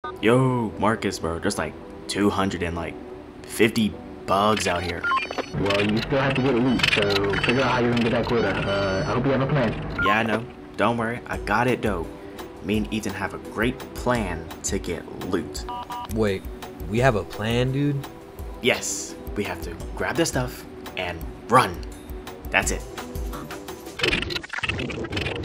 Yo, Marcus, bro, there's like 250 bugs out here. Well, you still have to get loot, so figure out how you're gonna get that quota. I hope you have a plan. Yeah, I know. Don't worry, I got it though. Me and Ethan have a great plan to get loot. Wait, we have a plan, dude? Yes, we have to grab the stuff and run. That's it.